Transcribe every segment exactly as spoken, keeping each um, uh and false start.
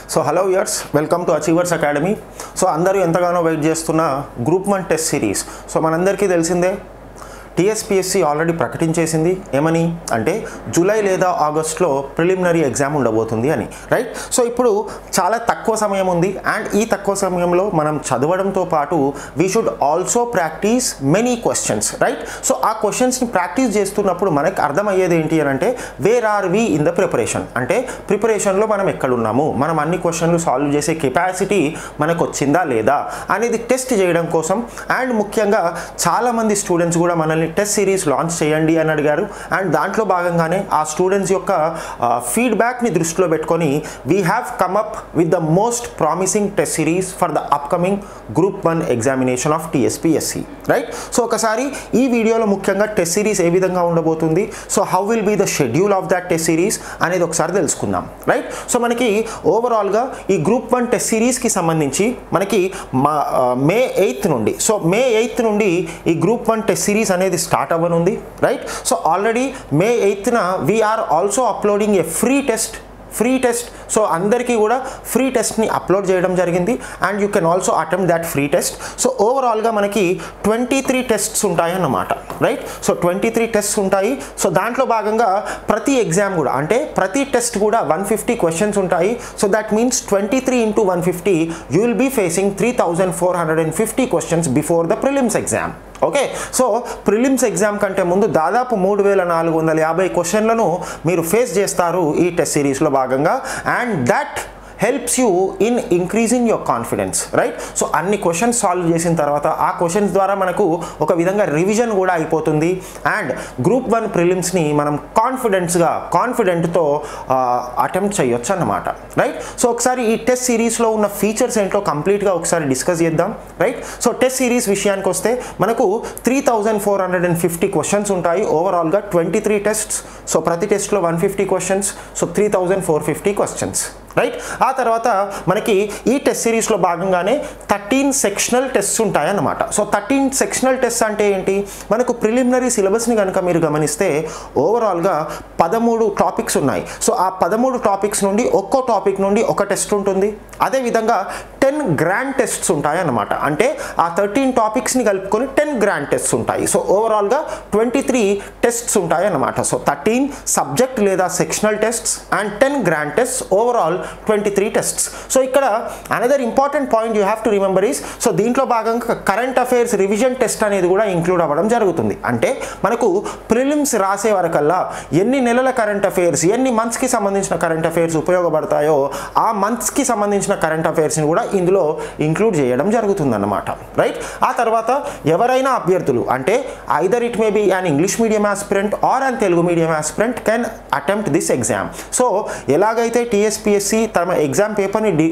So hello viewers, welcome to Achievers academy. So అందరూ ఎంతగానో wait చేస్తున్న group one test series. So మనందరికీ తెలిసిందే టీఎస్పీఎస్సీ ఆల్రెడీ ప్రకటించేసింది. ఏమని అంటే జూలై లేదా ఆగస్ట్లో ప్రిలిమినరీ ఎగ్జామ్ ఉండబోతుంది అని, రైట్? సో ఇప్పుడు చాలా తక్కువ సమయం ఉంది అండ్ ఈ తక్కువ సమయంలో మనం చదవడంతో పాటు we should also practice many questions, right? So ఆ క్వశ్చన్స్ని ప్రాక్టీస్ చేస్తున్నప్పుడు మనకు అర్థమయ్యేది ఏంటి అని అంటే where are we in the preparation, అంటే ప్రిపరేషన్లో మనం ఎక్కడున్నాము, మనం అన్ని క్వశ్చన్లు సాల్వ్ చేసే కెపాసిటీ మనకు వచ్చిందా లేదా అనేది టెస్ట్ చేయడం కోసం. అండ్ ముఖ్యంగా చాలామంది స్టూడెంట్స్ కూడా మనల్ని టెస్ట్ సిరీస్ లాంచ్ చేయండి అని అడిగారు. అండ్ దాంట్లో భాగంగానే ఆ స్టూడెంట్స్ యొక్క ఫీడ్బ్యాక్ని దృష్టిలో పెట్టుకొని we have come up with the most promising test series for the upcoming group one examination of TSPSC, right? So ఒకసారి ఈ వీడియోలో ముఖ్యంగా టెస్ట్ సిరీస్ ఏ విధంగా ఉండబోతుంది, so how will be the schedule of that test series అనేది ఒకసారి తెలుసుకుందాం, రైట్? సో మనకి ఓవరాల్గా ఈ గ్రూప్ వన్ టెస్ట్ సిరీస్కి సంబంధించి మనకి మా మే ఎయిత్ నుండి సో మే ఎయిత్ నుండి ఈ గ్రూప్ వన్ టెస్ట్ సిరీస్ అనేది స్టార్ట్ అవ్వనుంది, రైట్? సో ఆల్రెడీ మే ఎయిత్న we are also uploading a free test free test so అందరికీ కూడా ఫ్రీ టెస్ట్ని అప్లోడ్ చేయడం జరిగింది and you can also attempt that free test. So ఓవరాల్గా మనకి ట్వంటీ త్రీ టెస్ట్స్ ఉంటాయి అన్నమాట, right? So twenty three tests ఉంటాయి. సో దాంట్లో భాగంగా ప్రతి ఎగ్జామ్ కూడా అంటే ప్రతి టెస్ట్ కూడా వన్ ఫిఫ్టీ క్వశ్చన్స్ ఉంటాయి. So that means twenty three into one fifty you will be facing three thousand four hundred and fifty questions before the prelims exam. Okay, so prelims exam కంటే ముందు దాదాపు మూడు వేల నాలుగు వందల యాభై క్వశ్చన్లను మీరు ఫేస్ చేస్తారు ఈ టెస్ట్ సిరీస్లో భాగంగా. And that helps you in increasing your confidence, right? So అన్ని క్వశ్చన్స్ సాల్వ్ చేసిన తర్వాత ఆ క్వశ్చన్స్ ద్వారా మనకు ఒక విధంగా రివిజన్ కూడా అయిపోతుంది అండ్ గ్రూప్ వన్ ప్రిలిమ్స్ని మనం కాన్ఫిడెన్స్గా కాన్ఫిడెంట్తో అటెంప్ట్ చేయొచ్చు అన్నమాట, రైట్? సో ఒకసారి ఈ టెస్ట్ సిరీస్లో ఉన్న ఫీచర్స్ ఏంటో కంప్లీట్గా ఒకసారి డిస్కస్ చేద్దాం, రైట్? సో టెస్ట్ సిరీస్ విషయానికి వస్తే మనకు three thousand four hundred and fifty questions ఉంటాయి ఓవరాల్గా, ట్వంటీ త్రీ టెస్ట్స్. సో ప్రతి టెస్ట్లో one fifty questions, so three thousand four fifty questions, right? ఆ తర్వాత మనకి ఈ టెస్ట్ సిరీస్లో భాగంగానే థర్టీన్ సెక్షనల్ టెస్ట్స్ ఉంటాయి అన్నమాట. సో థర్టీన్ సెక్షనల్ టెస్ట్ అంటే ఏంటి, మనకు ప్రిలిమినరీ సిలబస్ని కనుక మీరు గమనిస్తే ఓవరాల్గా పదమూడు టాపిక్స్ ఉన్నాయి. సో ఆ పదమూడు టాపిక్స్ నుండి ఒక్కో టాపిక్ నుండి ఒక టెస్ట్ ఉంటుంది. అదేవిధంగా టెన్ గ్రాండ్ టెస్ట్స్ ఉంటాయి అన్నమాట, అంటే ఆ థర్టీన్ టాపిక్స్ని కలుపుకొని టెన్ గ్రాండ్ టెస్ట్స్ ఉంటాయి. సో ఓవరాల్గా ట్వంటీ త్రీ టెస్ట్స్ ఉంటాయి అన్నమాట. సో థర్టీన్ సబ్జెక్ట్ లేదా sectional tests and ten grand tests, overall twenty three tests. So ఇక్కడ another important point you have to remember is, so దీంట్లో భాగంగా కరెంట్ అఫైర్స్ రివిజన్ టెస్ట్ అనేది కూడా include అవ్వడం జరుగుతుంది. అంటే మనకు ప్రిలిమ్స్ రాసే వరకల్లా ఎన్ని నెలల కరెంట్ అఫైర్స్, ఎన్ని మంత్స్కి సంబంధించిన కరెంట్ అఫైర్స్ ఉపయోగపడతాయో ఆ మంత్స్కి సంబంధించిన కరెంట్ అఫైర్స్ని కూడా ఇందులో ఇంక్లూడ్ చేయడం జరుగుతుందన్నమాట, రైట్? ఆ తర్వాత ఎవరైనా అభ్యర్థులు అంటే either it may be an English medium aspirant or an Telugu medium aspirant can attempt this exam. So ఎలాగైతే టీఎస్పీఎస్సీ తమ ఎగ్జామ్ పేపర్ని డి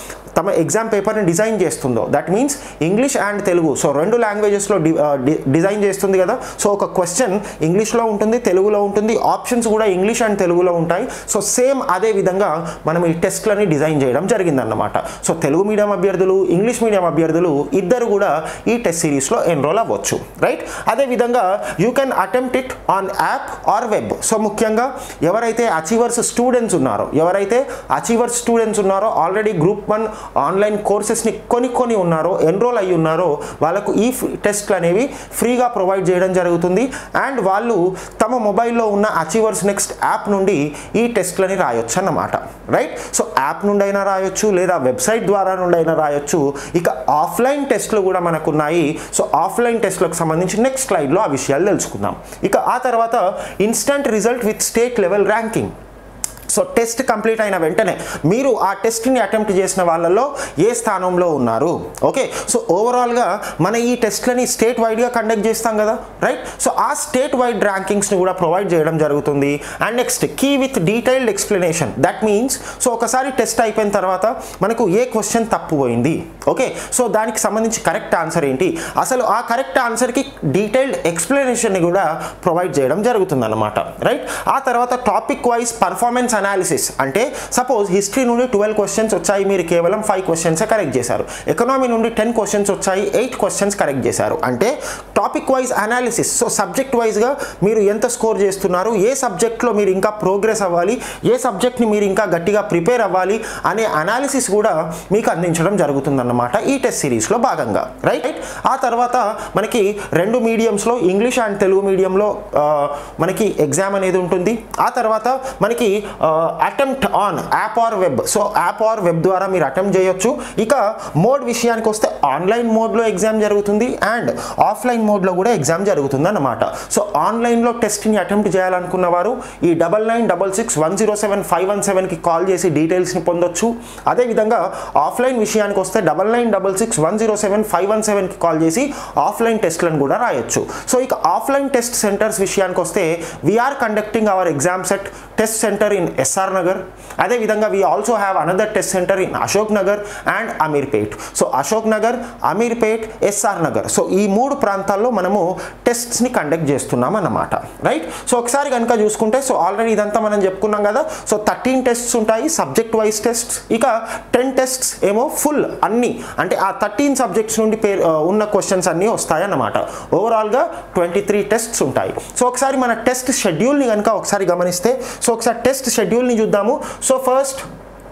తమ ఎగ్జామ్ పేపర్ని డిజైన్ చేస్తుందో, that means English and Telugu so రెండు లాంగ్వేజెస్లో డి డిజైన్ చేస్తుంది కదా. సో ఒక క్వశ్చన్ ఇంగ్లీష్లో ఉంటుంది, తెలుగులో ఉంటుంది, ఆప్షన్స్ కూడా ఇంగ్లీష్ అండ్ తెలుగులో ఉంటాయి. సో సేమ్ అదే విధంగా మనం ఈ టెస్ట్లని డిజైన్ చేయడం జరిగిందన్నమాట. సో తెలుగు మీడియం అభ్యర్థులు, ఇంగ్లీష్ మీడియం అభ్యర్థులు ఇద్దరు కూడా ఈ టెస్ట్ సిరీస్లో ఎన్రోల్ అవ్వచ్చు, రైట్? అదేవిధంగా you can attempt it on app or web. So ముఖ్యంగా ఎవరైతే అచీవర్స్ స్టూడెంట్స్ ఉన్నారో ఎవరైతే అచీవర్స్ స్టూడెంట్స్ ఉన్నారో ఆల్రెడీ గ్రూప్ వన్ ఆన్లైన్ కోర్సెస్ని కొని కొని ఉన్నారో ఎన్రోల్ అయ్యి ఉన్నారో వాళ్ళకు ఈ టెస్ట్లు అనేవి ఫ్రీగా ప్రొవైడ్ చేయడం జరుగుతుంది. అండ్ వాళ్ళు తమ మొబైల్లో ఉన్న అచీవర్స్ నెక్స్ట్ యాప్ నుండి ఈ టెస్ట్లని రాయొచ్చు అన్నమాట, రైట్? సో యాప్ నుండి అయినా రాయొచ్చు లేదా వెబ్సైట్ ద్వారా నుండి అయినా రాయొచ్చు. ఇక ఆఫ్లైన్ టెస్ట్లు కూడా మనకు ఉన్నాయి. సో ఆఫ్లైన్ టెస్ట్లకు సంబంధించి నెక్స్ట్ స్లైడ్లో ఆ విషయాలు తెలుసుకుందాం. ఇక ఆ తర్వాత instant result with state level ranking. So test complete అయిన వెంటనే మీరు ఆ టెస్ట్ని అటెంప్ట్ చేసిన వాళ్ళల్లో ఏ స్థానంలో ఉన్నారు, ఓకే? సో ఓవరాల్గా మన ఈ టెస్ట్లని స్టేట్ వైడ్గా కండక్ట్ చేస్తాం కదా, రైట్? సో ఆ స్టేట్ వైడ్ ర్యాంకింగ్స్ని కూడా ప్రొవైడ్ చేయడం జరుగుతుంది. And next key with detailed explanation. That means so ఒకసారి టెస్ట్ అయిపోయిన తర్వాత మనకు ఏ క్వశ్చన్ తప్పుపోయింది, ఓకే? సో దానికి సంబంధించి కరెక్ట్ ఆన్సర్ ఏంటి, అసలు ఆ కరెక్ట్ ఆన్సర్కి డీటెయిల్డ్ ఎక్స్ప్లెనేషన్ని కూడా ప్రొవైడ్ చేయడం జరుగుతుంది అన్నమాట, రైట్? ఆ తర్వాత టాపిక్ వైజ్ పర్ఫార్మెన్స్ అనాలిసిస్ అంటే సపోజ్ హిస్టరీ నుండి ట్వెల్వ్ క్వశ్చన్స్ వచ్చాయి, మీరు కేవలం ఫైవ్ క్వశ్చన్స్ కరెక్ట్ చేశారు. ఎకనామీ నుండి టెన్ క్వశ్చన్స్ వచ్చాయి, ఎయిట్ క్వశ్చన్స్ కరెక్ట్ చేశారు. అంటే topic wise analysis. So subject వైజ్గా మీరు ఎంత స్కోర్ చేస్తున్నారు, ఏ సబ్జెక్ట్లో మీరు ఇంకా ప్రోగ్రెస్ అవ్వాలి, ఏ సబ్జెక్ట్ని మీరు ఇంకా గట్టిగా ప్రిపేర్ అవ్వాలి అనే అనాలిసిస్ కూడా మీకు అందించడం జరుగుతుందన్నమాట ఈ టెస్ట్ సిరీస్లో భాగంగా. రైట్. ఆ తర్వాత మనకి రెండు మీడియంస్లో ఇంగ్లీష్ అండ్ తెలుగు మీడియంలో మనకి ఎగ్జామ్ అనేది ఉంటుంది. ఆ తర్వాత మనకి attempt on app or web. So app or web ద్వారా మీరు అటెంప్ట్ చేయొచ్చు. ఇక మోడ్ విషయానికి వస్తే ఆన్లైన్ మోడ్లో ఎగ్జామ్ జరుగుతుంది అండ్ ఆఫ్లైన్ మోడ్లో కూడా ఎగ్జామ్ జరుగుతుంది అన్నమాట. సో ఆన్లైన్లో టెస్ట్ని అటెంప్ట్ చేయాలనుకున్న వారు ఈ double nine double six one zero seven five one సెవెన్కి కాల్ చేసి డీటెయిల్స్ని పొందొచ్చు. అదేవిధంగా ఆఫ్లైన్ విషయానికి వస్తే double nine double six one zero seven five one సెవెన్కి కాల్ చేసి ఆఫ్లైన్ టెస్ట్లను కూడా రాయొచ్చు. సో ఇక ఆఫ్లైన్ టెస్ట్ సెంటర్స్ విషయానికి వస్తే we are conducting our exam set test centre in SR Nagar. అదేవిధంగా we also have another test centre in Ashok Nagar and Ameerpet. So Ashok Nagar, Ameerpet, SR Nagar. So ఈ మూడు ప్రాంతాల్లో మనము టెస్ట్స్ని కండక్ట్ చేస్తున్నాం అన్నమాట. రైట్. సో ఒకసారి కనుక చూసుకుంటే సో ఆల్రెడీ ఇదంతా మనం చెప్పుకున్నాం కదా. సో థర్టీన్ టెస్ట్స్ ఉంటాయి సబ్జెక్ట్ వైజ్ టెస్ట్స్. ఇక టెన్ టెస్ట్స్ ఏమో ఫుల్ అన్ని అంటే ఆ థర్టీన్ సబ్జెక్ట్స్ నుండి పేరు ఉన్న క్వశ్చన్స్ అన్నీ వస్తాయన్నమాట. ఓవరాల్గా ట్వంటీ త్రీ టెస్ట్స్ ఉంటాయి. సో ఒకసారి మన టెస్ట్ షెడ్యూల్ని కనుక ఒకసారి గమనిస్తే సో ఒకసారి టెస్ట్ షెడ్యూల్ని చూద్దాము. సో ఫస్ట్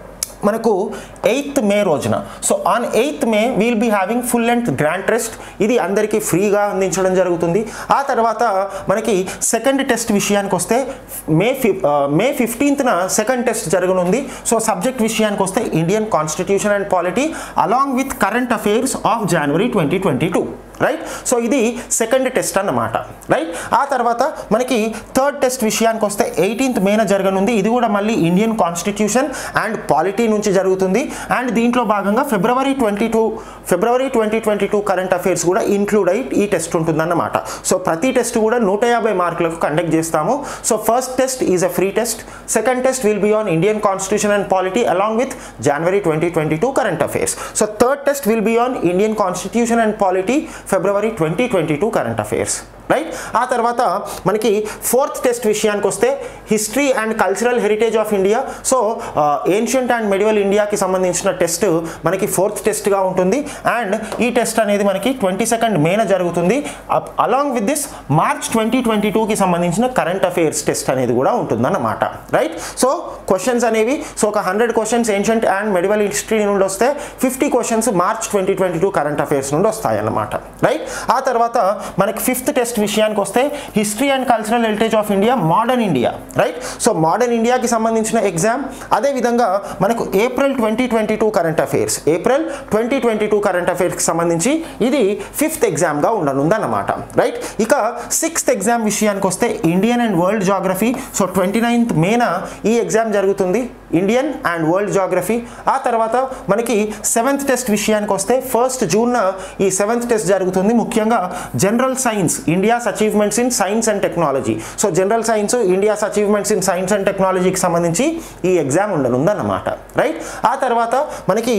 మనకు ఎయిత్ మే రోజున so on eighth May will be having full length grand test. ఇది అందరికీ ఫ్రీగా అందించడం జరుగుతుంది. ఆ తర్వాత మనకి సెకండ్ టెస్ట్ విషయానికి వస్తే మే ఫిఫ్ మే ఫిఫ్టీన్త్న సెకండ్ టెస్ట్ జరగనుంది. సో సబ్జెక్ట్ విషయానికి వస్తే Indian constitution and polity along with current affairs of January twenty twenty two. Right. So ఇది సెకండ్ టెస్ట్ అన్నమాట. రైట్. ఆ తర్వాత మనకి థర్డ్ టెస్ట్ విషయానికి వస్తే ఎయిటీన్త్ మేన జరగనుంది. ఇది కూడా మళ్ళీ ఇండియన్ కాన్స్టిట్యూషన్ అండ్ పాలిటీ నుంచి జరుగుతుంది. అండ్ దీంట్లో భాగంగా February twenty two February twenty twenty two current affairs కూడా ఇంక్లూడ్ అయ్యి ఈ టెస్ట్ ఉంటుందన్నమాట. సో ప్రతి టెస్ట్ కూడా నూట యాభై మార్కులకు కండక్ట్ చేస్తాము. So first test is a free test. Second test will be on Indian constitution and polity along with January twenty twenty two current affairs. So third test will be on Indian constitution and polity February twenty twenty two current affairs. Right. ఆ తర్వాత మనకి fourth test విషయానికి వస్తే history and cultural heritage of India. So ancient and medieval ఇండియాకి సంబంధించిన test మనకి fourth టెస్ట్గా ఉంటుంది. And ఈ టెస్ట్ అనేది మనకి ట్వంటీ సెకండ్ మేన జరుగుతుంది. Along with this March twenty twenty టూకి సంబంధించిన కరెంట్ అఫైర్స్ టెస్ట్ అనేది కూడా ఉంటుందన్నమాట. రైట్. సో క్వశ్చన్స్ అనేవి సో ఒక hundred questions ancient and medieval history నుండి వస్తే fifty questions March twenty twenty two current affairs నుండి వస్తాయన్నమాట. రైట్. ఆ తర్వాత మనకి ఫిఫ్త్ టెస్ట్ విషయానికి వస్తే history and cultural heritage of India modern India. Right. So modern ఇండియాకి సంబంధించిన ఎగ్జామ్. అదేవిధంగా మనకు April twenty twenty two current affairs April twenty twenty two current అఫైర్స్కి సంబంధించి ఇది ఫిఫ్త్ ఎగ్జామ్గా ఉండనుందన్నమాట. రైట్. ఇక సిక్స్త్ ఎగ్జామ్ విషయానికి వస్తే Indian and world geography. So twenty ninth మేన ఈ ఎగ్జామ్ జరుగుతుంది, ఇండియన్ అండ్ వరల్డ్ జాగ్రఫీ. ఆ తర్వాత మనకి సెవెంత్ టెస్ట్ విషయానికి వస్తే ఫస్ట్ జూన్న ఈ సెవెంత్ టెస్ట్ జరుగుతుంది. ముఖ్యంగా general science India's achievements in science and technology. So general science India's achievements in science and టెక్నాలజీకి సంబంధించి ఈ ఎగ్జామ్ ఉండనుందన్నమాట. రైట్. ఆ తర్వాత మనకి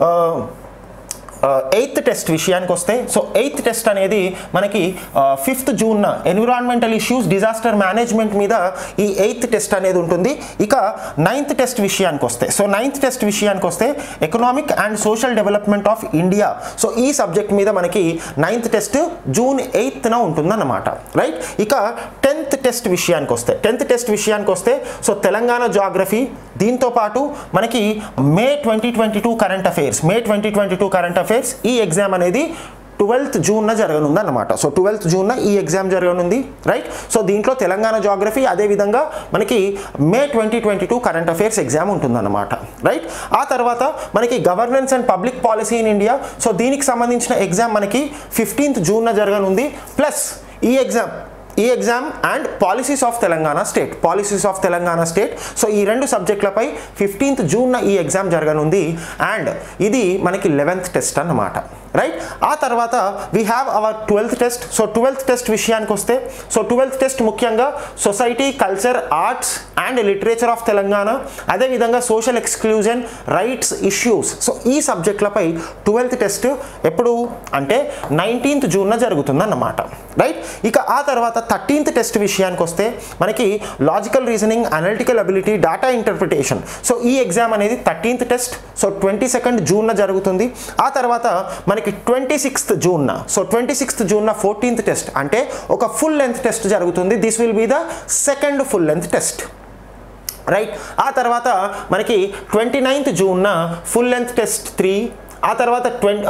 ఎయిత్ టెస్ట్ విషయానికి వస్తే సో ఎయిత్ టెస్ట్ అనేది మనకి ఫిఫ్త్ జూన్న ఎన్విరాన్మెంటల్ ఇష్యూస్ డిజాస్టర్ మేనేజ్మెంట్ మీద ఈ ఎయిత్ టెస్ట్ అనేది ఉంటుంది. ఇక నైన్త్ టెస్ట్ విషయానికి వస్తే సో నైన్త్ టెస్ట్ విషయానికి వస్తే economic and social development of India. So ఈ సబ్జెక్ట్ మీద మనకి నైన్త్ టెస్ట్ జూన్ ఎయిత్న ఉంటుందన్నమాట. రైట్. ఇక టెన్త్ టెస్ట్ విషయానికి వస్తే టెన్త్ టెస్ట్ విషయానికి వస్తే సో తెలంగాణ జాగ్రఫీ. దీంతో పాటు మనకి May twenty twenty two current affairs May twenty twenty two current affairs ఈ ఎగ్జామ్ అనేది ట్వెల్త్ జూన్న జరగనుంది అన్నమాట. సో ట్వెల్త్ జూన్న ఈ ఎగ్జామ్ జరగనుంది. రైట్. సో దీంట్లో తెలంగాణ జాగ్రఫీ అదేవిధంగా మనకి May twenty twenty two current affairs exam ఉంటుందన్నమాట. రైట్. ఆ తర్వాత మనకి governance and public policy in India. So దీనికి సంబంధించిన ఎగ్జామ్ మనకి ఫిఫ్టీన్త్ జూన్న జరగనుంది. ప్లస్ ఈ ఎగ్జామ్ ఈ exam and policies of Telangana state policies of Telangana state. So ఈ రెండు సబ్జెక్టులపై ఫిఫ్టీన్త్ జూన్న ఈ ఎగ్జామ్ జరగనుంది. అండ్ ఇది మనకి లెవెన్త్ టెస్ట్ అన్నమాట. రైట్. ఆ తర్వాత we have our twelfth test. So twelfth test విషయానికి వస్తే, సో ట్వెల్త్ టెస్ట్ ముఖ్యంగా society, culture, arts and literature of Telangana, అదేవిధంగా social exclusion, rights issues. So ఈ సబ్జెక్టులపై ట్వెల్త్ టెస్ట్ ఎప్పుడు అంటే నైన్టీన్త్ జూన్న జరుగుతుంది అన్నమాట. రైట్. ఇక ఆ తర్వాత థర్టీన్త్ టెస్ట్ విషయానికి వస్తే మనకి logical reasoning, analytical ability, data interpretation. So ఈ ఎగ్జామ్ అనేది thirteenth test. So twenty second జూన్న జరుగుతుంది. ఆ తర్వాత మనకి ట్వంటీ సిక్స్త్ జూన్న, సో ట్వంటీ సిక్స్త్ జూన్న ఫోర్టీన్త్ టెస్ట్ అంటే ఒక ఫుల్ లెంత్ టెస్ట్ జరుగుతుంది. This will be the second full length test. Right. ఆ తర్వాత మనకి ట్వంటీ నైన్త్ జూన్న ఫుల్ లెంత్ టెస్ట్ త్రీ. ఆ తర్వాత twenty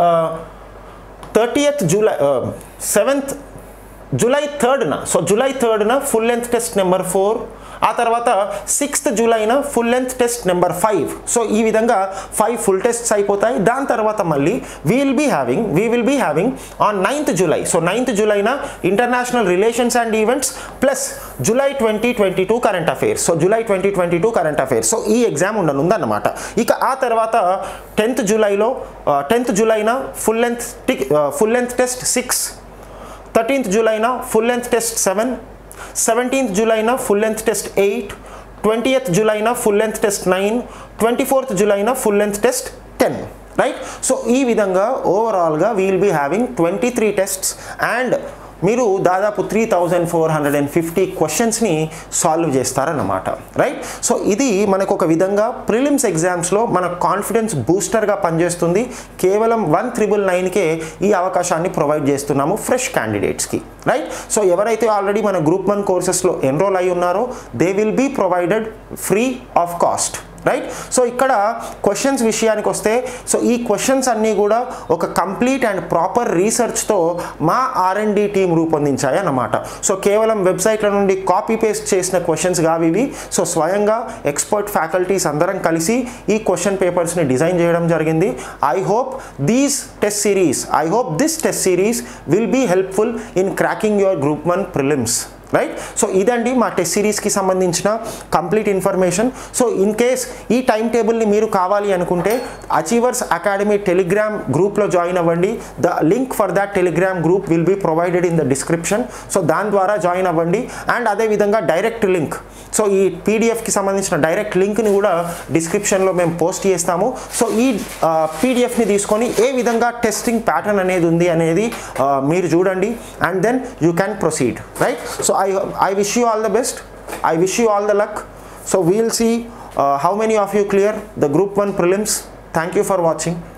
thirtieth July seventh July థర్డ్న, సో జూలై థర్డ్న full length test number four. ఆ తర్వాత సిక్స్త్ జూలైన full length test number five. So ఈ విధంగా ఫైవ్ ఫుల్ టెస్ట్స్ అయిపోతాయి. దాని తర్వాత మళ్ళీ we will be having we will be having on ninth July. So ninth జూలైన international relations and events plus July twenty twenty two current affairs. So July twenty twenty two current affairs. So ఈ exam ఉండనుందన్నమాట. ఇక ఆ తర్వాత tenth జూలైలో tenth జూలైన full length tick full length test six. Thirteenth జూలైన full length test seven. Seventeenth జూలైన full length test eight. Twentieth జూలైన full length test nine. Twenty fourth జూలైన full length test ten. Right. So ఈ విధంగా ఓవరాల్గా we will be having twenty three tests and మీరు దాదాపు three thousand four hundred and fifty క్వశ్చన్స్ని solve చేస్తారన్నమాట. రైట్. సో ఇది మనకు ఒక విధంగా ప్రిలిమ్స్ ఎగ్జామ్స్లో మన కాన్ఫిడెన్స్ బూస్టర్గా పనిచేస్తుంది. కేవలం వన్ త్రిబుల్ నైన్కే ఈ అవకాశాన్ని ప్రొవైడ్ చేస్తున్నాము ఫ్రెష్ క్యాండిడేట్స్కి. రైట్. సో ఎవరైతే ఆల్రెడీ మన గ్రూప్ వన్ కోర్సెస్లో ఎన్రోల్ అయి ఉన్నారో they will be provided free of cost. Right. So ఇక్కడ క్వశ్చన్స్ విషయానికి వస్తే, సో ఈ క్వశ్చన్స్ అన్నీ కూడా ఒక కంప్లీట్ అండ్ ప్రాపర్ రీసెర్చ్తో మా ఆర్ అండ్ డి టీమ్ రూపొందించాయి అన్నమాట. సో కేవలం వెబ్సైట్ల నుండి కాపీ పేస్ట్ చేసిన క్వశ్చన్స్ కావు ఇవి. సో స్వయంగా ఎక్స్పర్ట్ ఫ్యాకల్టీస్ అందరం కలిసి ఈ క్వశ్చన్ పేపర్స్ని డిజైన్ చేయడం జరిగింది. I hope these test series I hope this test series will be helpful in cracking your group one prelims. Right. So ఇదండి మా టెస్ట్ సిరీస్కి సంబంధించిన complete information. So in case ఈ టైం టేబుల్ని మీరు కావాలి అనుకుంటే అచీవర్స్ అకాడమీ టెలిగ్రామ్ గ్రూప్లో జాయిన్ అవ్వండి. The link for that Telegram group will be provided in the description. So దాని ద్వారా జాయిన్ అవ్వండి. అండ్ అదేవిధంగా డైరెక్ట్ లింక్, సో ఈ పీడిఎఫ్కి సంబంధించిన డైరెక్ట్ లింక్ని కూడా డిస్క్రిప్షన్లో మేము పోస్ట్ చేస్తాము. సో ఈ పీడిఎఫ్ని తీసుకొని ఏ విధంగా టెస్టింగ్ ప్యాటర్న్ అనేది ఉంది అనేది మీరు చూడండి and then you can proceed. Right. So I, I wish you all the best. I wish you all the luck. So we will see uh, how many of you clear the group one prelims. Thank you for watching.